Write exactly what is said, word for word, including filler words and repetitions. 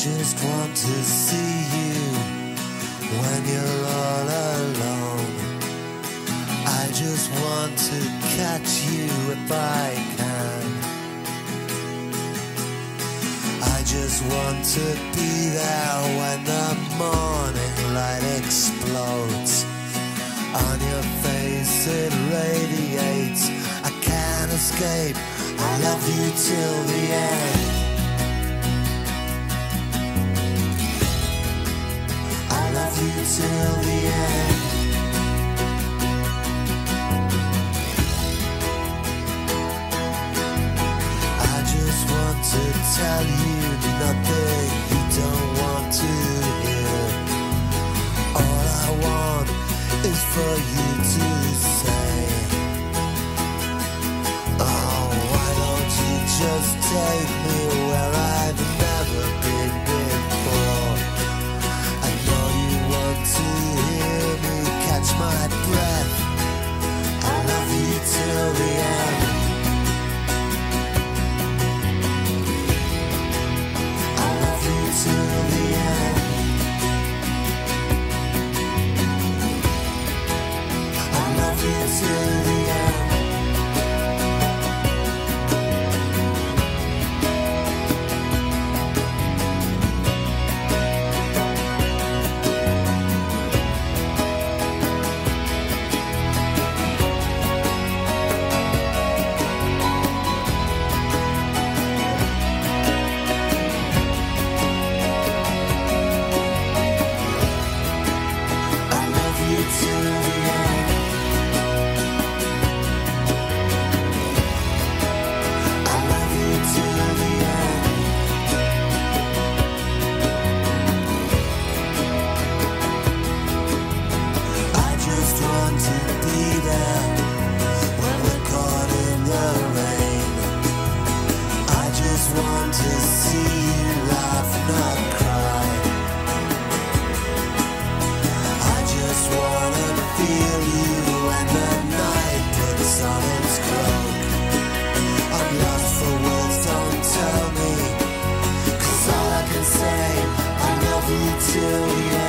just want to see you when you're all alone. I just want to catch you if I can. I just want to be there when the morning light explodes. On your face it radiates. I can't escape. I love you till the end. I love you till the end. I just want to tell you nothing you don't want to hear. All I want is for you to say, oh, why don't you just take me where I've never been before. I know you want to hear me catch my breath. I love you till the end. I love you till the end. I love you till the end. Till